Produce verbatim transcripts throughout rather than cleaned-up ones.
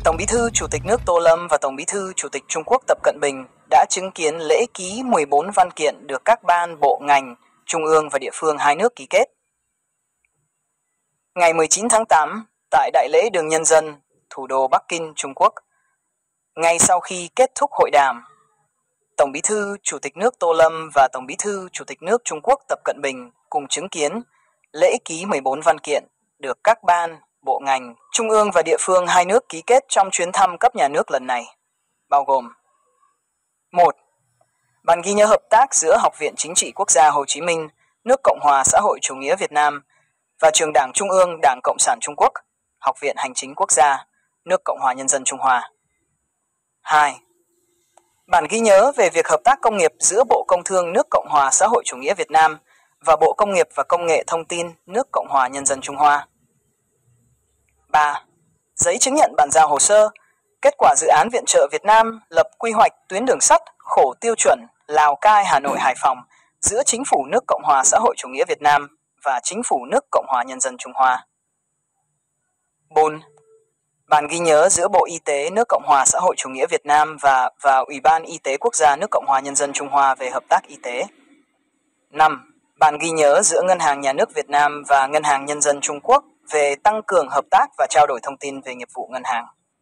Tổng Bí thư Chủ tịch nước Tô Lâm và Tổng Bí thư Chủ tịch Trung Quốc Tập Cận Bình đã chứng kiến lễ ký mười bốn văn kiện được các ban, bộ, ngành, trung ương và địa phương hai nước ký kết. Ngày mười chín tháng tám, tại Đại lễ Đường Nhân dân, thủ đô Bắc Kinh, Trung Quốc, ngay sau khi kết thúc hội đàm, Tổng Bí thư Chủ tịch nước Tô Lâm và Tổng Bí thư Chủ tịch nước Trung Quốc Tập Cận Bình cùng chứng kiến lễ ký mười bốn văn kiện được các ban, bộ, ngành, trung ương và địa phương hai nước ký kết trong chuyến thăm cấp nhà nước lần này, bao gồm: một. Bản ghi nhớ hợp tác giữa Học viện Chính trị Quốc gia Hồ Chí Minh, nước Cộng hòa xã hội chủ nghĩa Việt Nam và Trường Đảng Trung ương Đảng Cộng sản Trung Quốc, Học viện Hành chính Quốc gia, nước Cộng hòa Nhân dân Trung Hoa. hai. Bản ghi nhớ về việc hợp tác công nghiệp giữa Bộ Công Thương nước Cộng hòa xã hội chủ nghĩa Việt Nam và Bộ Công nghiệp và Công nghệ Thông tin nước Cộng hòa Nhân dân Trung Hoa. ba. Giấy chứng nhận bàn giao hồ sơ, kết quả dự án viện trợ Việt Nam lập quy hoạch tuyến đường sắt khổ tiêu chuẩn Lào Cai, Hà Nội, Hải Phòng giữa Chính phủ nước Cộng hòa xã hội chủ nghĩa Việt Nam và Chính phủ nước Cộng hòa Nhân dân Trung Hoa. bốn. Bản ghi nhớ giữa Bộ Y tế nước Cộng hòa xã hội chủ nghĩa Việt Nam và, và Ủy ban Y tế Quốc gia nước Cộng hòa Nhân dân Trung Hoa về hợp tác y tế. năm. Bản ghi nhớ giữa Ngân hàng Nhà nước Việt Nam và Ngân hàng Nhân dân Trung Quốc về tăng cường hợp tác và trao đổi thông tin về nghiệp vụ ngân hàng.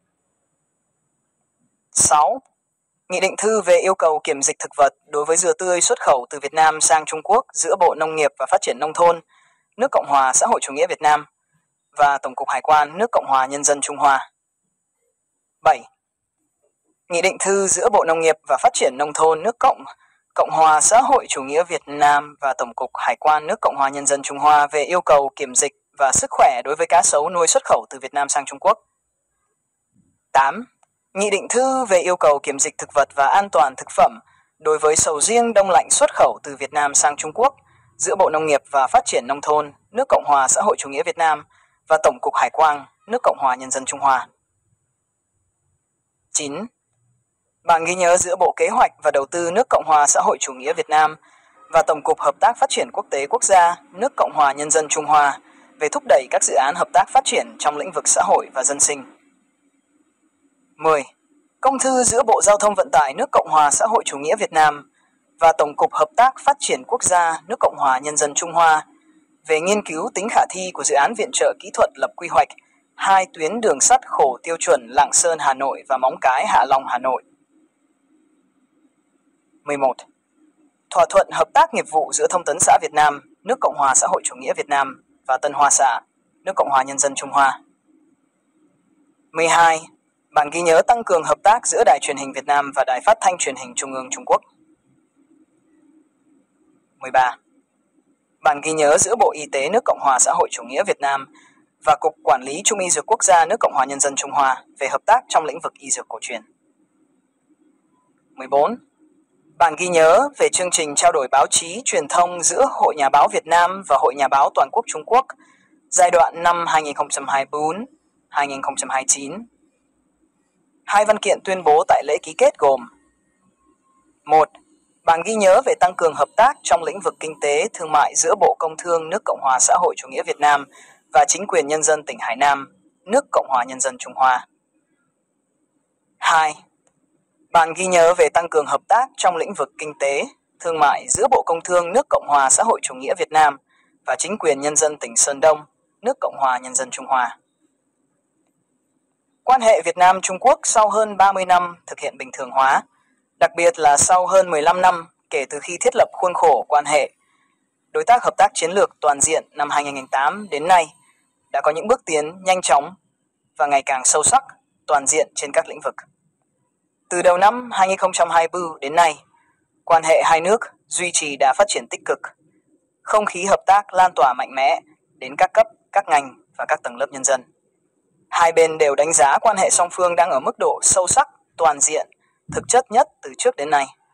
sáu. Nghị định thư về yêu cầu kiểm dịch thực vật đối với dừa tươi xuất khẩu từ Việt Nam sang Trung Quốc giữa Bộ Nông nghiệp và Phát triển Nông thôn, nước Cộng hòa xã hội chủ nghĩa Việt Nam và Tổng cục Hải quan nước Cộng hòa Nhân dân Trung Hoa. bảy. Nghị định thư giữa Bộ Nông nghiệp và Phát triển Nông thôn nước Cộng Cộng hòa xã hội chủ nghĩa Việt Nam và Tổng cục Hải quan nước Cộng hòa Nhân dân Trung Hoa về yêu cầu kiểm dịch và sức khỏe đối với cá sấu nuôi xuất khẩu từ Việt Nam sang Trung Quốc. tám. Nghị định thư về yêu cầu kiểm dịch thực vật và an toàn thực phẩm đối với sầu riêng đông lạnh xuất khẩu từ Việt Nam sang Trung Quốc giữa Bộ Nông nghiệp và Phát triển Nông thôn nước Cộng hòa xã hội chủ nghĩa Việt Nam và Tổng cục Hải quan nước Cộng hòa Nhân dân Trung Hoa. chín. Bản ghi nhớ giữa Bộ Kế hoạch và Đầu tư nước Cộng hòa xã hội chủ nghĩa Việt Nam và Tổng cục Hợp tác Phát triển Quốc tế Quốc gia nước Cộng hòa Nhân dân Trung Hoa về thúc đẩy các dự án hợp tác phát triển trong lĩnh vực xã hội và dân sinh. mười. Công thư giữa Bộ Giao thông Vận tải nước Cộng hòa xã hội chủ nghĩa Việt Nam và Tổng cục Hợp tác Phát triển Quốc gia nước Cộng hòa Nhân dân Trung Hoa về nghiên cứu tính khả thi của dự án viện trợ kỹ thuật lập quy hoạch hai tuyến đường sắt khổ tiêu chuẩn Lạng Sơn, Hà Nội và Móng Cái, Hạ Long, Hà Nội. mười một. Thỏa thuận hợp tác nghiệp vụ giữa Thông tấn xã Việt Nam, nước Cộng hòa xã hội chủ nghĩa Việt Nam và Tân Hoa xã, nước Cộng hòa Nhân dân Trung Hoa. mười hai. Bản ghi nhớ tăng cường hợp tác giữa Đài truyền hình Việt Nam và Đài phát thanh truyền hình Trung ương Trung Quốc. mười ba. Bản ghi nhớ giữa Bộ Y tế nước Cộng hòa xã hội chủ nghĩa Việt Nam và Cục Quản lý Trung y Dược Quốc gia nước Cộng hòa Nhân dân Trung Hoa về hợp tác trong lĩnh vực y dược cổ truyền. mười bốn. Bản ghi nhớ về chương trình trao đổi báo chí truyền thông giữa Hội Nhà báo Việt Nam và Hội Nhà báo Toàn quốc Trung Quốc giai đoạn năm hai nghìn không trăm hai mươi tư đến hai nghìn không trăm hai mươi chín. Hai văn kiện tuyên bố tại lễ ký kết gồm: một. Bản ghi nhớ về tăng cường hợp tác trong lĩnh vực kinh tế, thương mại giữa Bộ Công Thương nước Cộng hòa xã hội chủ nghĩa Việt Nam và Chính quyền Nhân dân tỉnh Hải Nam, nước Cộng hòa Nhân dân Trung Hoa. hai. Bản ghi nhớ về tăng cường hợp tác trong lĩnh vực kinh tế, thương mại giữa Bộ Công Thương nước Cộng hòa xã hội chủ nghĩa Việt Nam và Chính quyền Nhân dân tỉnh Sơn Đông, nước Cộng hòa Nhân dân Trung Hoa. Quan hệ Việt Nam-Trung Quốc sau hơn ba mươi năm thực hiện bình thường hóa, đặc biệt là sau hơn mười lăm năm kể từ khi thiết lập khuôn khổ quan hệ đối tác hợp tác chiến lược toàn diện năm hai nghìn không trăm lẻ tám đến nay, đã có những bước tiến nhanh chóng và ngày càng sâu sắc, toàn diện trên các lĩnh vực. Từ đầu năm hai nghìn không trăm hai mươi tư đến nay, quan hệ hai nước duy trì đà phát triển tích cực, không khí hợp tác lan tỏa mạnh mẽ đến các cấp, các ngành và các tầng lớp nhân dân. Hai bên đều đánh giá quan hệ song phương đang ở mức độ sâu sắc, toàn diện, thực chất nhất từ trước đến nay.